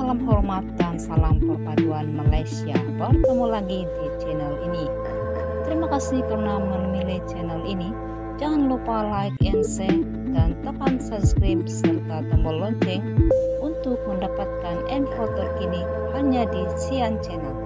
Salam hormat dan salam perpaduan Malaysia. Bertemu lagi di channel ini. Terima kasih karena memilih channel ini. Jangan lupa like and share dan tekan subscribe serta tombol lonceng untuk mendapatkan info terkini hanya di Sian Channel.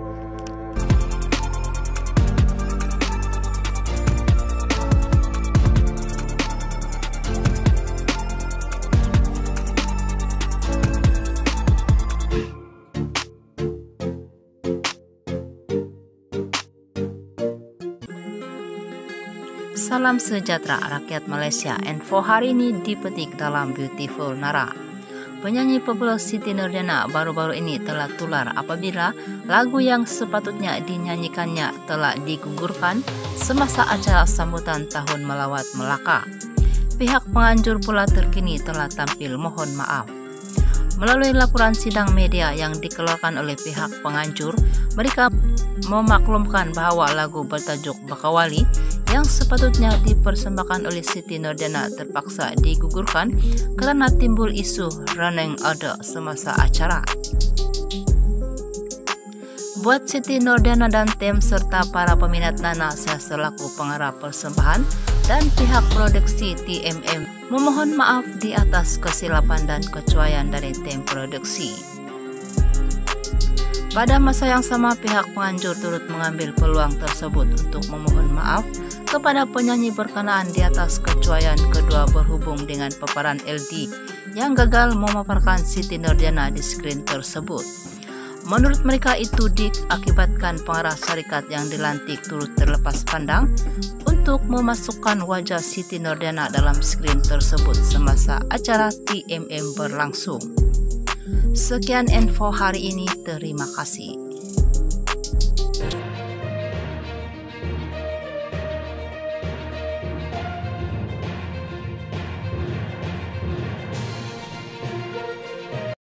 Salam sejahtera rakyat Malaysia. Info hari ini dipetik dalam Beautiful Nara. Penyanyi populer Siti Nurdiana baru-baru ini telah tular apabila lagu yang sepatutnya dinyanyikannya telah digugurkan semasa acara sambutan Tahun Melawat Melaka. Pihak penganjur pula terkini telah tampil mohon maaf. Melalui laporan sidang media yang dikeluarkan oleh pihak penganjur, mereka memaklumkan bahwa lagu bertajuk Bakawali yang sepatutnya dipersembahkan oleh Siti Nurdiana terpaksa digugurkan karena timbul isu running order semasa acara. Buat Siti Nurdiana dan tim serta para peminat Nana, saya selaku pengarah persembahan dan pihak produksi TMM memohon maaf di atas kesilapan dan kecuaian dari tim produksi. Pada masa yang sama, pihak penganjur turut mengambil peluang tersebut untuk memohon maaf kepada penyanyi berkenaan di atas kecuaian kedua berhubung dengan paparan LD yang gagal memaparkan Siti Nurdiana di skrin tersebut. Menurut mereka itu diakibatkan pengarah syarikat yang dilantik turut terlepas pandang untuk memasukkan wajah Siti Nurdiana dalam skrin tersebut semasa acara TMM berlangsung. Sekian info hari ini, terima kasih.